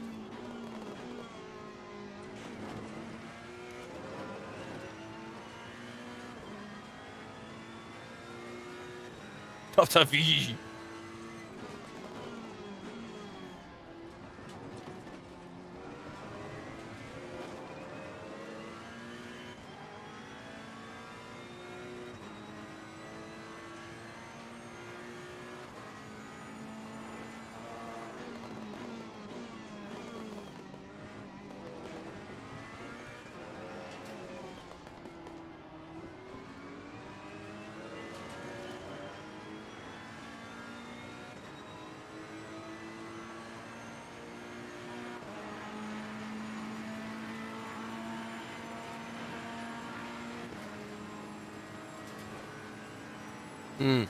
Alter, wie? Hm.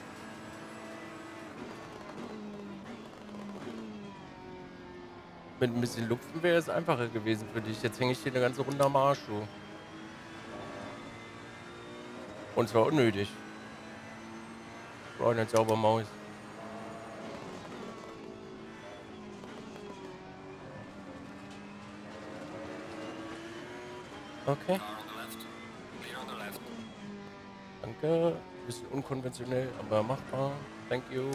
Mit ein bisschen Lupfen wäre es einfacher gewesen für dich. Jetzt hänge ich dir eine ganze Runde am Arsch, du. Und zwar unnötig. Brauch nicht sauber Maus. Okay. Car on the left. Clear on the left. Danke. Bisschen unkonventionell, aber machbar. Thank you.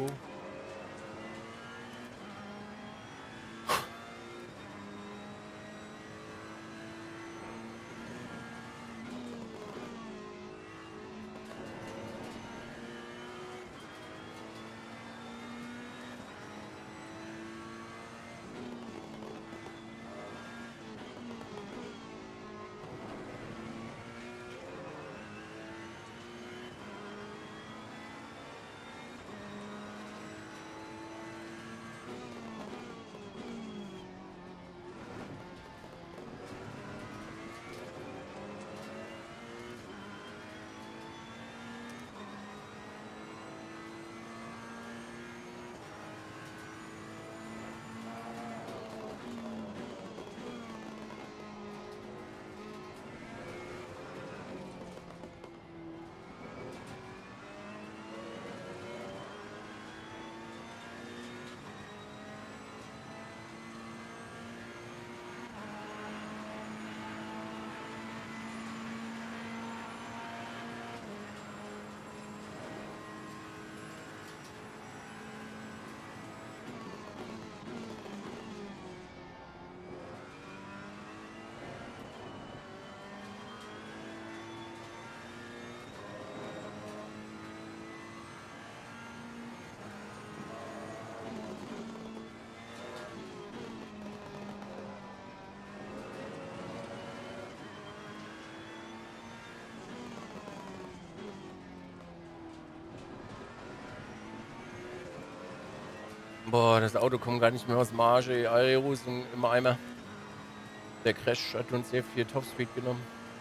Boah, das Auto kommt gar nicht mehr aus Marge. Ey. Aero ist im Eimer. Der Crash hat uns sehr viel Topspeed genommen.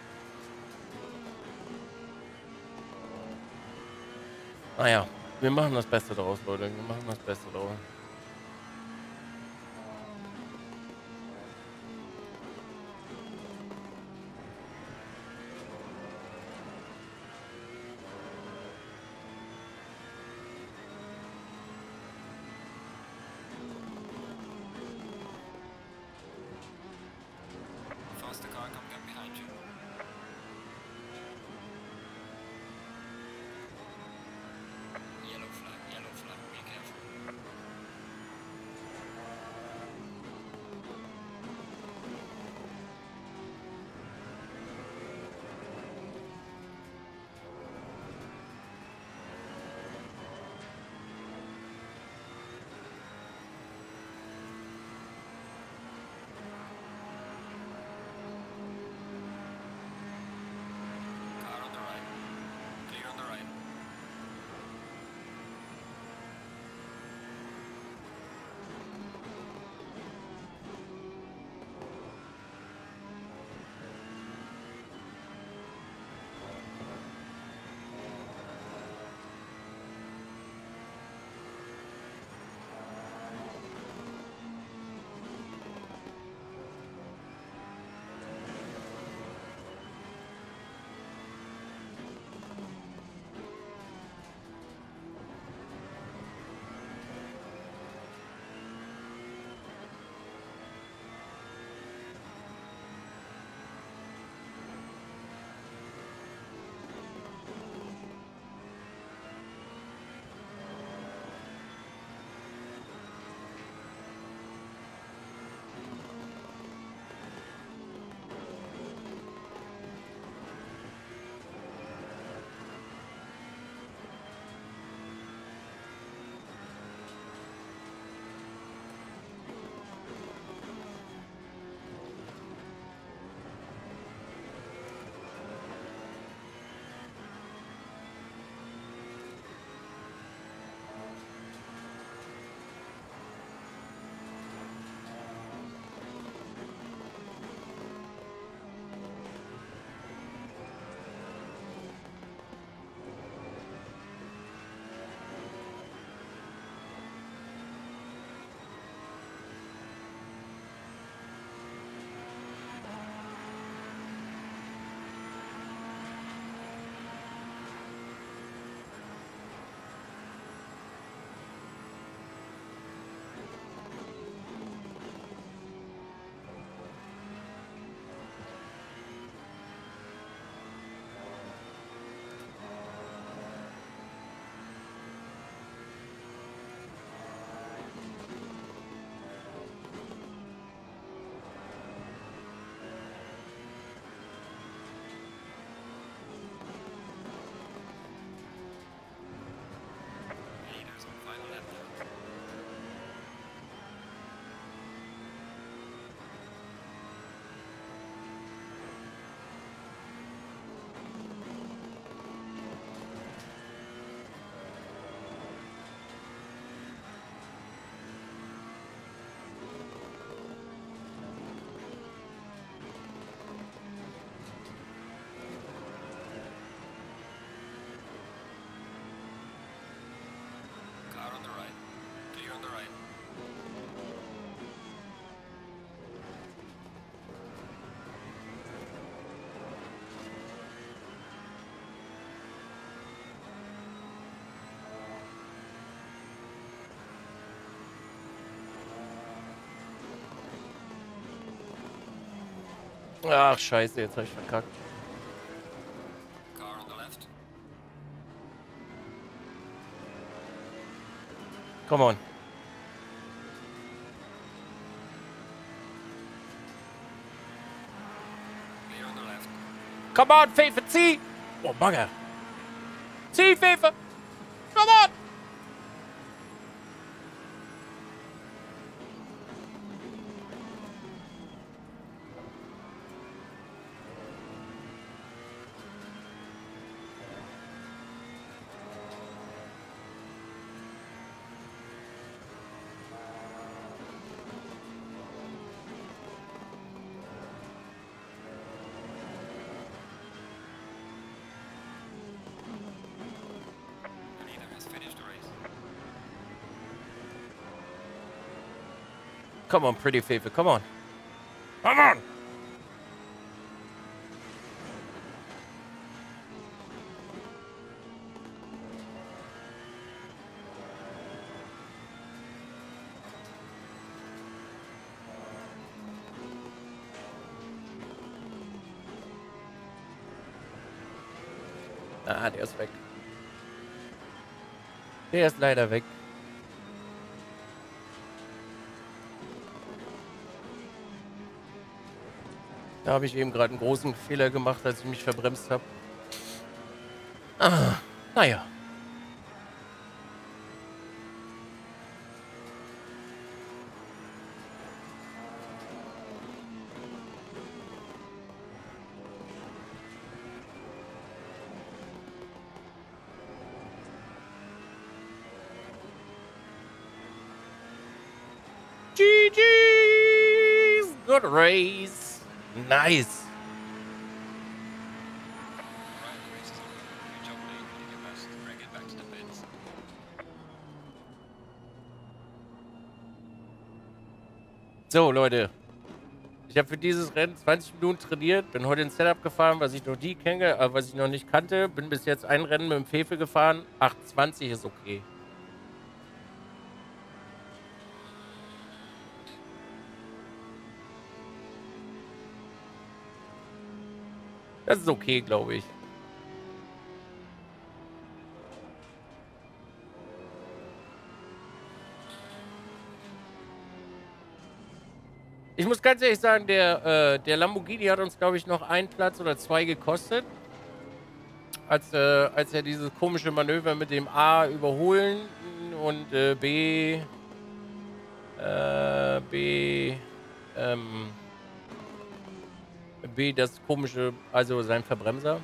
Naja, wir machen das Beste draus, Leute. Wir machen das Beste draus. Faster car coming up behind you. Yellow flag, be careful. Ach, scheiße, jetzt hab ich verkackt. Car on the left. Come on. Clear on the left. Come on, Fefe, zieh! Oh, Bagger. Zieh, Fefe! Come on! The leader has finished the race. Come on, pretty Fefe, come on. Come on! Ah, der ist weg. Der ist leider weg. Da habe ich eben gerade einen großen Fehler gemacht, als ich mich verbremst habe. Ah, naja. GG's! Good race. Nice. Alright, the race is over. Good job, Lee. You did your best. Bring it back to the pits. So, Leute. Ich habe für dieses Rennen 20 Minuten trainiert, bin heute ins Setup gefahren, was ich noch nie kenne, was ich noch nicht kannte. Bin bis jetzt ein Rennen mit dem Fefe gefahren. 8,20 ist okay. Das ist okay, glaube ich. Ich muss ganz ehrlich sagen, der Lamborghini hat uns, glaube ich, noch einen Platz oder zwei gekostet. Als er dieses komische Manöver mit dem A überholen und B das komische, also sein Verbremser.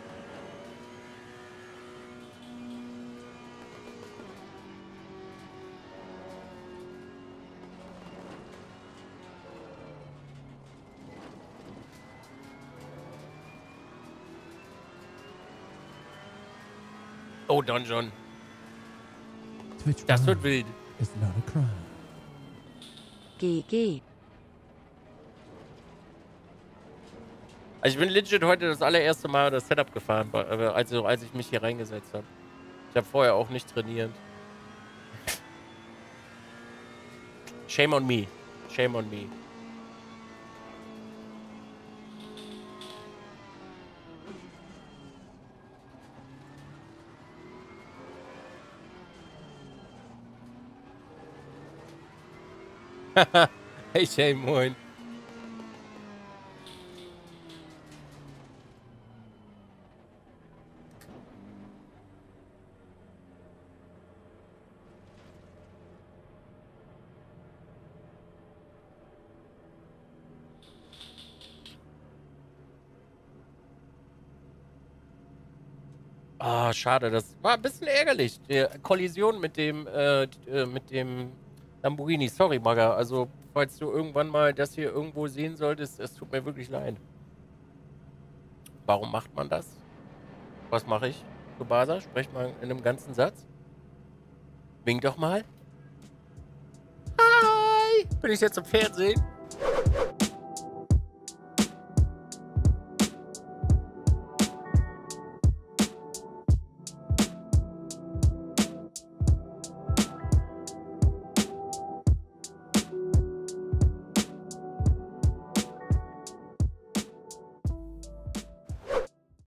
Oh, Donjon. Twitch Das wird Prime wild. is not a crime. GG. Also ich bin legit heute das allererste Mal das Setup gefahren, also als ich mich hier reingesetzt habe. Ich habe vorher auch nicht trainiert. Shame on me. Shame on me. Hey, Shame, moin. Ah, schade, das war ein bisschen ärgerlich. Die Kollision mit dem Lamborghini. Sorry, Maga. Also, falls du irgendwann mal das hier irgendwo sehen solltest, es tut mir wirklich leid. Warum macht man das? Was mache ich? Tsubasa, sprech mal in einem ganzen Satz. Wink doch mal. Hi! Bin ich jetzt im Fernsehen?